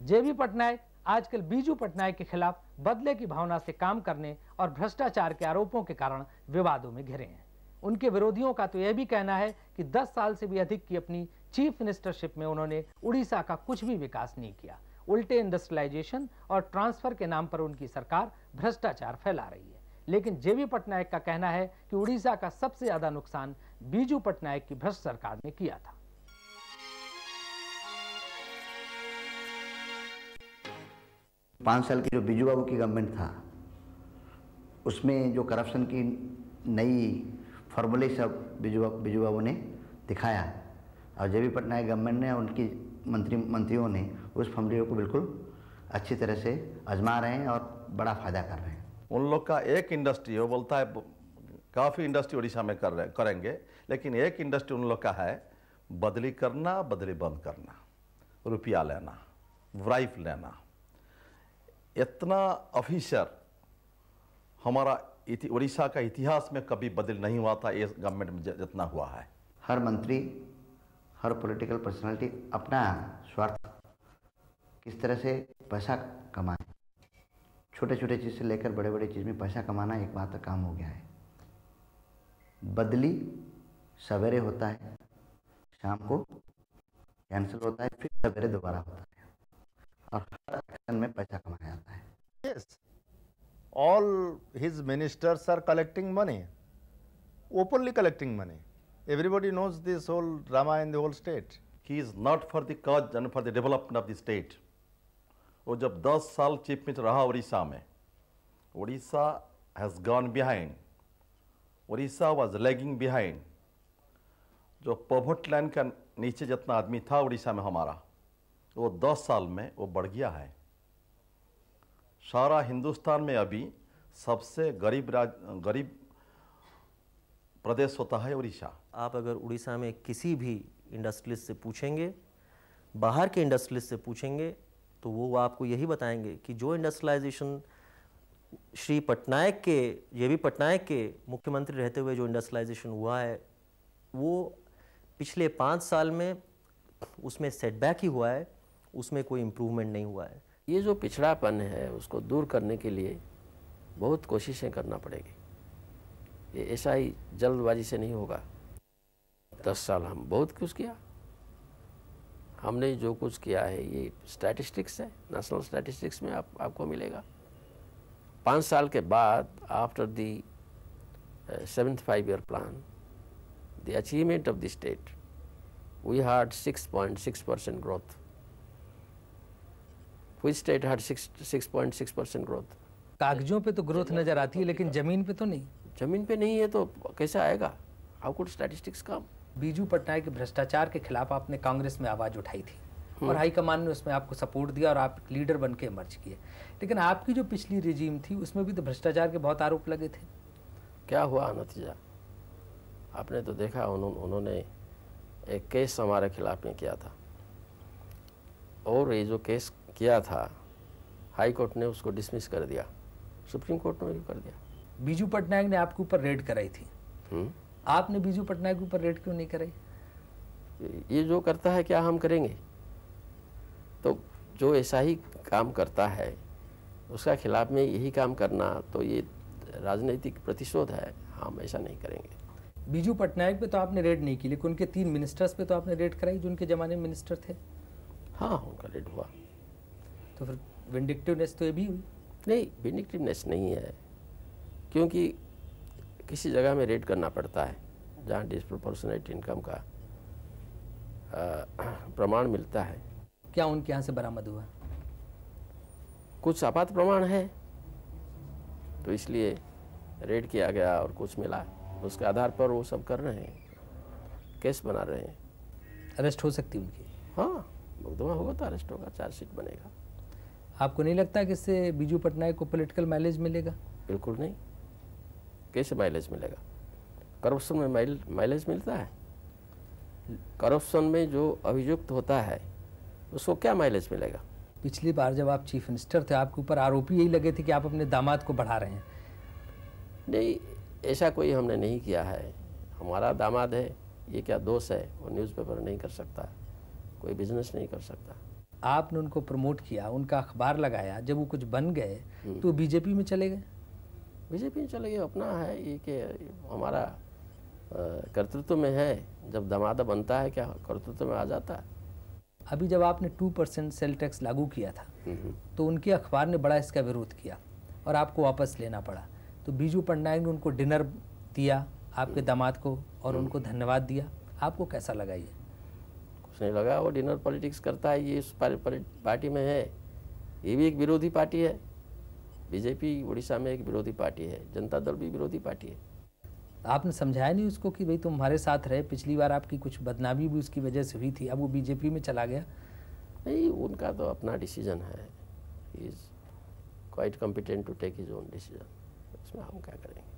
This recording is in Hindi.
जेबी पटनायक आजकल बीजू पटनायक के खिलाफ बदले की भावना से काम करने और भ्रष्टाचार के आरोपों के कारण विवादों में घिरे हैं। उनके विरोधियों का तो यह भी कहना है कि 10 साल से भी अधिक की अपनी चीफ मिनिस्टरशिप में उन्होंने उड़ीसा का कुछ भी विकास नहीं किया। उल्टे इंडस्ट्रियलाइजेशन और ट्रांसफर के नाम पर उनकी सरकार भ्रष्टाचार फैला रही है। लेकिन जेबी पटनायक का कहना है कि उड़ीसा का सबसे ज्यादा नुकसान बीजू पटनायक की भ्रष्ट सरकार ने किया था। 5 साल की जो बीजू बाबू की गवर्नमेंट था, उसमें जो करप्शन की नई फॉर्मूले सब बीजू बाबू ने दिखाया और जेबी पटनायक गवर्नमेंट ने उनकी मंत्रियों ने उस फॉर्मूले को बिल्कुल अच्छी तरह से आजमा रहे हैं और बड़ा फायदा कर रहे हैं। उन लोग का एक इंडस्ट्री वो बोलता है काफ़ी इंडस्ट्री उड़ीसा में करेंगे, लेकिन एक इंडस्ट्री उन लोग का है बदली करना, बदली बंद करना, रुपया लेना, वाइफ लेना। इतना ऑफिसर हमारा उड़ीसा का इतिहास में कभी बदल नहीं हुआ था, इस गवर्नमेंट में जितना हुआ है। हर मंत्री, हर पॉलिटिकल पर्सनालिटी अपना स्वार्थ किस तरह से पैसा कमाए, छोटे छोटे चीज़ से लेकर बड़े बड़े चीज़ में पैसा कमाना एक मात्र काम हो गया है। बदली सवेरे होता है, शाम को कैंसिल होता है, फिर सवेरे दोबारा होता है और हर एक्शन में पैसा कमाया जाता है। Yes, all his ministers are collecting money, openly collecting money. Everybody knows this whole drama in the whole state. He is not for the cause and for the development of the state. वो जब 10 साल चीफ मिनिस्टर रहा उड़ीसा में, Orissa has gone behind. Orissa was lagging behind. जो पॉवर्टी लाइन का नीचे जितना आदमी था उड़ीसा में हमारा, वो 10 साल में वो बढ़ गया है। सारा हिंदुस्तान में अभी सबसे गरीब प्रदेश होता है उड़ीसा। आप अगर उड़ीसा में किसी भी इंडस्ट्रियलिस्ट से पूछेंगे, बाहर के इंडस्ट्रियलिस्ट से पूछेंगे, तो वो आपको यही बताएंगे कि जो इंडस्ट्रियलाइजेशन श्री पटनायक के, जेबी पटनायक के मुख्यमंत्री रहते हुए जो इंडस्ट्रियलाइजेशन हुआ है, वो पिछले 5 साल में उसमें सेटबैक ही हुआ है, उसमें कोई इम्प्रूवमेंट नहीं हुआ है। ये जो पिछड़ापन है उसको दूर करने के लिए बहुत कोशिशें करना पड़ेगी। ये ऐसा ही जल्दबाजी से नहीं होगा। 10 साल हम बहुत कुछ किया, हमने जो कुछ किया है ये स्टैटिस्टिक्स है, नेशनल स्टैटिस्टिक्स में आपको मिलेगा। 5 साल के बाद after the 7th 5-year plan, the achievement of the state, we had 6.6% growth. Which state had 6.6% growth? कागजों पे तो ग्रोथ नजर आती है, लेकिन जमीन पे तो नहीं। जमीन पे नहीं है तो कैसे आएगा? How could statistics come? Biju Patnaik के भ्रष्टाचार के खिलाफ आपने कांग्रेस में आवाज उठाई थी और हाईकमान ने उसमें आपको सपोर्ट दिया और आप लीडर बन के इमर्ज किए। लेकिन आपकी जो पिछली रिजीम थी उसमें भी तो भ्रष्टाचार के बहुत आरोप लगे थे। क्या हुआ नतीजा? आपने तो देखा, उन्होंने एक केस हमारे खिलाफ में किया था और ये जो केस किया था हाई कोर्ट ने उसको डिसमिस कर दिया, सुप्रीम कोर्ट ने भी कर दिया। बीजू पटनायक ने आपके ऊपर रेड कराई थी, आपने बीजू पटनायक के ऊपर रेड क्यों नहीं कराई? ये जो करता है क्या हम करेंगे? तो जो ऐसा ही काम करता है उसका खिलाफ में यही काम करना तो ये राजनीतिक प्रतिशोध है। हम ऐसा नहीं करेंगे। बीजू पटनायक पे तो आपने रेड नहीं की, लेकिन उनके 3 मिनिस्टर्स पे तो आपने रेड कराई जो उनके जमाने में मिनिस्टर थे। हाँ, उनका रेड हुआ। तो फिर विंडिक्टिवनेस तो ये भी हुई? नहीं, विंडिक्टिवनेस नहीं है, क्योंकि किसी जगह में रेड करना पड़ता है जहाँ डिस्प्रोपोर्शनेट इनकम का प्रमाण मिलता है। क्या उनके यहाँ से बरामद हुआ? कुछ आपात प्रमाण है तो इसलिए रेड किया गया और कुछ मिला, उसके आधार पर वो सब कर रहे हैं, केस बना रहे हैं। अरेस्ट हो सकती उनकी? हाँ, मुकदमा होगा तो अरेस्ट होगा, चार्जशीट बनेगा। आपको नहीं लगता कि इससे बीजू पटनायक को पॉलिटिकल माइलेज मिलेगा? बिल्कुल नहीं। कैसे माइलेज मिलेगा? करप्शन में माइलेज मिलता है? करप्शन में जो अभियुक्त होता है उसको क्या माइलेज मिलेगा? पिछली बार जब आप चीफ मिनिस्टर थे आपके ऊपर आरोपी यही लगे थे कि आप अपने दामाद को बढ़ा रहे हैं। नहीं, ऐसा कोई हमने नहीं किया है। हमारा दामाद है, ये क्या दोष है? वो न्यूज़पेपर नहीं कर सकता, कोई बिजनेस नहीं कर सकता। आपने उनको प्रमोट किया, उनका अखबार लगाया, जब वो कुछ बन गए तो बीजेपी में चले गए? बीजेपी में चले गए, अपना है ये कि हमारा कर्तृत्व में है, जब दमादा बनता है क्या कर्तृत्व में आ जाता है। अभी जब आपने 2% सेल टैक्स लागू किया था तो उनके अखबार ने बड़ा इसका विरोध किया और आपको वापस लेना पड़ा, तो बीजू पटनायक ने उनको डिनर दिया आपके दामाद को और उनको धन्यवाद दिया, आपको कैसा लगा? ये कुछ नहीं लगा, वो डिनर पॉलिटिक्स करता है, ये इस पार्टी में है, ये भी एक विरोधी पार्टी है। बीजेपी उड़ीसा में एक विरोधी पार्टी है, जनता दल भी विरोधी पार्टी है। आपने समझाया नहीं उसको कि भाई तुम हमारे साथ रहे, पिछली बार आपकी कुछ बदनामी भी उसकी वजह से हुई थी, अब वो बीजेपी में चला गया? नहीं, उनका तो अपना डिसीजन है, he is quite competent to take his own decision, इसमें हम क्या करेंगे।